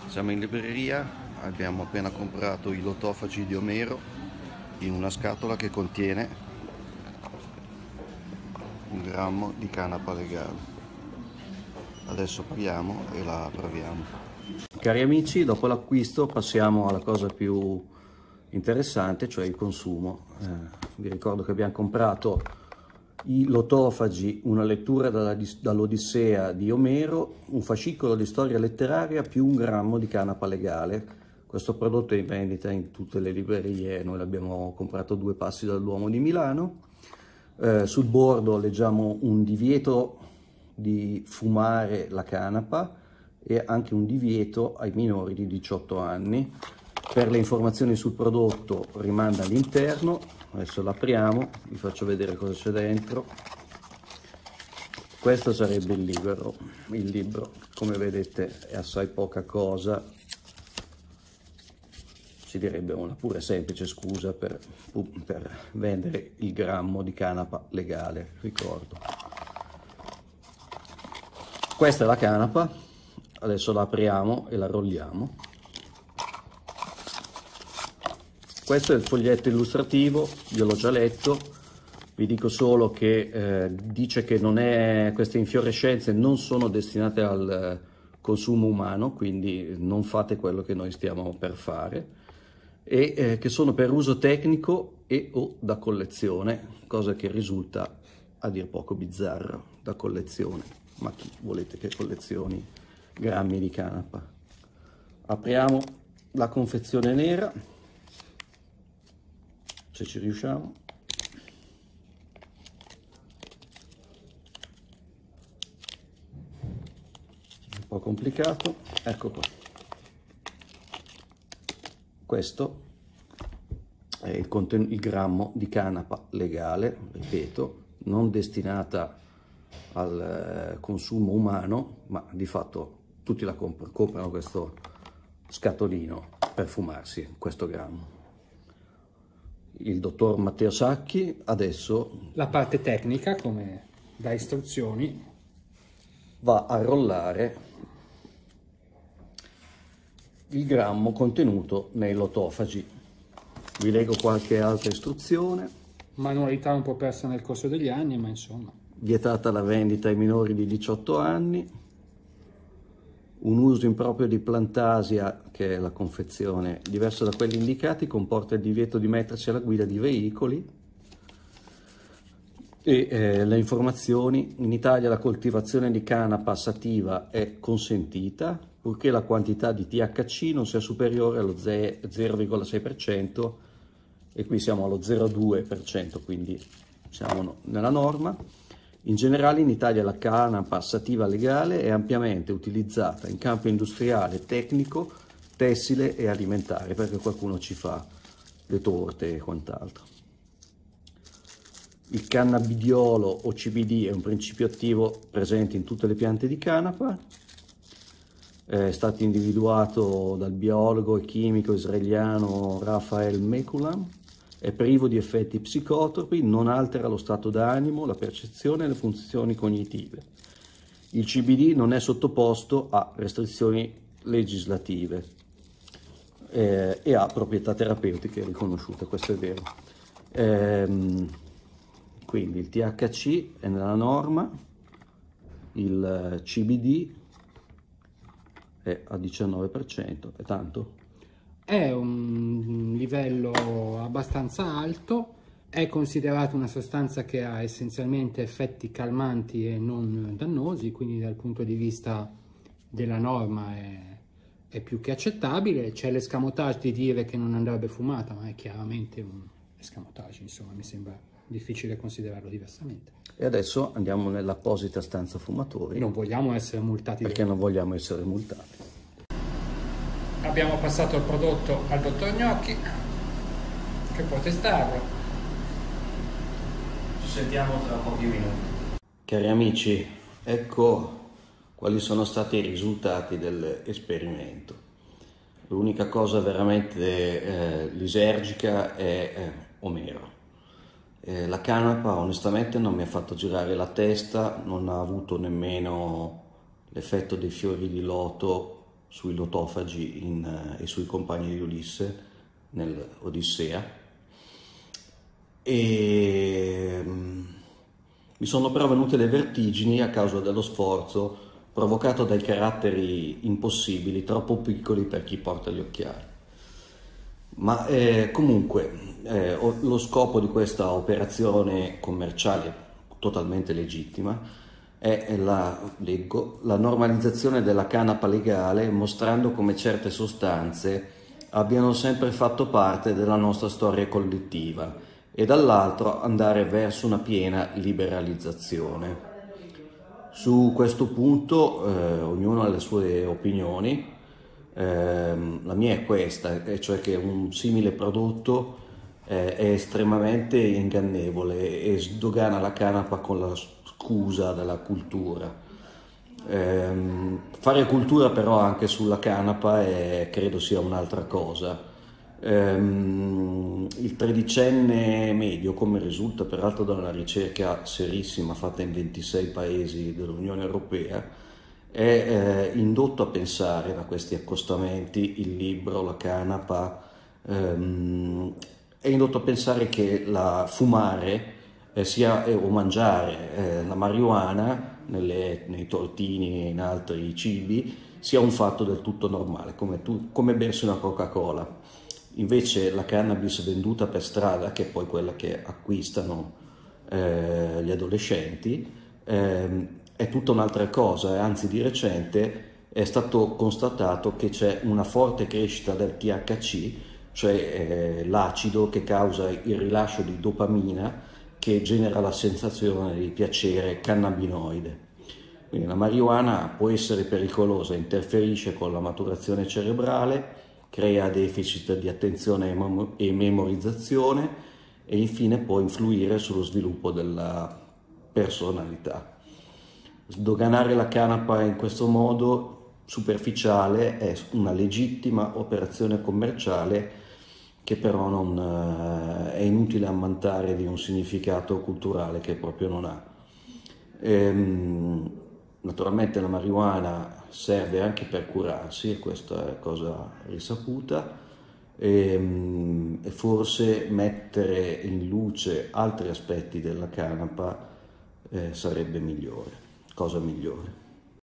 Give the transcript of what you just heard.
Siamo in libreria, abbiamo appena comprato i lotofagi di Omero in una scatola che contiene 1 grammo di canapa legale. Adesso paghiamo e la proviamo. Cari amici, dopo l'acquisto passiamo alla cosa più interessante, cioè il consumo. Vi ricordo che abbiamo comprato i lotofagi, una lettura dall'Odissea di Omero, un fascicolo di storia letteraria più 1 grammo di canapa legale. Questo prodotto è in vendita in tutte le librerie, noi l'abbiamo comprato a 2 passi dal Duomo di Milano. Sul bordo leggiamo un divieto di fumare la canapa e anche un divieto ai minori di 18 anni. Per le informazioni sul prodotto rimanda all'interno. Adesso l'apriamo, vi faccio vedere cosa c'è dentro. Questo sarebbe il libro, come vedete è assai poca cosa, ci direbbe una pure semplice scusa per vendere il grammo di canapa legale, ricordo. Questa è la canapa, adesso la apriamo e la rolliamo. Questo è il foglietto illustrativo, io l'ho già letto, vi dico solo che dice che queste infiorescenze non sono destinate al consumo umano, quindi non fate quello che noi stiamo per fare, e che sono per uso tecnico e o da collezione, cosa che risulta a dir poco bizzarra, da collezione, ma chi volete che collezioni grammi di canapa? Apriamo la confezione nera, se ci riusciamo. Un po' complicato, ecco qua. Questo è il grammo di canapa legale, ripeto, non destinata al consumo umano, ma di fatto tutti la comprano questo scatolino per fumarsi questo grammo. Il dottor Matteo Sacchi adesso la parte tecnica, come da istruzioni, va a rollare il grammo contenuto nei lotofagi. Vi leggo qualche altra istruzione. Manualità un po' persa nel corso degli anni, ma insomma. Vietata la vendita ai minori di 18 anni. Un uso improprio di Plantasia, che è la confezione, diverso da quelli indicati, comporta il divieto di mettersi alla guida di veicoli. E le informazioni: in Italia la coltivazione di canapa sativa è consentita, purché la quantità di THC non sia superiore allo 0,6%, e qui siamo allo 0,2%, quindi siamo nella norma. In generale in Italia la canapa sativa legale è ampiamente utilizzata in campo industriale, tecnico, tessile e alimentare, perché qualcuno ci fa le torte e quant'altro. Il cannabidiolo o CBD è un principio attivo presente in tutte le piante di canapa, è stato individuato dal biologo e chimico israeliano Raphael Mechoulam. È privo di effetti psicotropi, non altera lo stato d'animo, la percezione e le funzioni cognitive. Il CBD non è sottoposto a restrizioni legislative e ha proprietà terapeutiche riconosciute, questo è vero. Quindi il THC è nella norma, il CBD è a 19%, è tanto? È un livello abbastanza alto, è considerata una sostanza che ha essenzialmente effetti calmanti e non dannosi, quindi dal punto di vista della norma è più che accettabile. C'è l'escamotage di dire che non andrebbe fumata, ma è chiaramente un escamotage, insomma, mi sembra difficile considerarlo diversamente. E adesso andiamo nell'apposita stanza fumatori. Non vogliamo essere multati. Perché non vogliamo essere multati. Abbiamo passato il prodotto al dottor Gnocchi, che può testarlo. Ci sentiamo tra pochi minuti. Cari amici, ecco quali sono stati i risultati dell'esperimento. L'unica cosa veramente lisergica è Omero. La canapa onestamente non mi ha fatto girare la testa, non ha avuto nemmeno l'effetto dei fiori di loto sui lotofagi e sui compagni di Ulisse nell'Odissea, e mi sono però venute le vertigini a causa dello sforzo provocato dai caratteri impossibili, troppo piccoli per chi porta gli occhiali. Ma comunque lo scopo di questa operazione commerciale totalmente legittima è la normalizzazione della canapa legale, mostrando come certe sostanze abbiano sempre fatto parte della nostra storia collettiva, e dall'altro andare verso una piena liberalizzazione. Su questo punto ognuno ha le sue opinioni. La mia è questa, cioè che un simile prodotto è estremamente ingannevole e sdogana la canapa con la scusa della cultura. Fare cultura però anche sulla canapa credo sia un'altra cosa. Il tredicenne medio, come risulta peraltro da una ricerca serissima fatta in 26 paesi dell'Unione Europea, è indotto a pensare, da questi accostamenti, il libro, la canapa, è indotto a pensare che fumare o mangiare la marijuana nei tortini e in altri cibi sia un fatto del tutto normale, come bersi una Coca-Cola. Invece la cannabis venduta per strada, che è poi quella che acquistano gli adolescenti, è tutta un'altra cosa, anzi di recente è stato constatato che c'è una forte crescita del THC, cioè l'acido che causa il rilascio di dopamina, che genera la sensazione di piacere cannabinoide. Quindi la marijuana può essere pericolosa, interferisce con la maturazione cerebrale, crea deficit di attenzione e memorizzazione e infine può influire sullo sviluppo della personalità. Sdoganare la canapa in questo modo superficiale è una legittima operazione commerciale che però è inutile ammantare di un significato culturale che proprio non ha. Naturalmente la marijuana serve anche per curarsi, e questa è cosa risaputa, e forse mettere in luce altri aspetti della canapa sarebbe migliore, cosa migliore.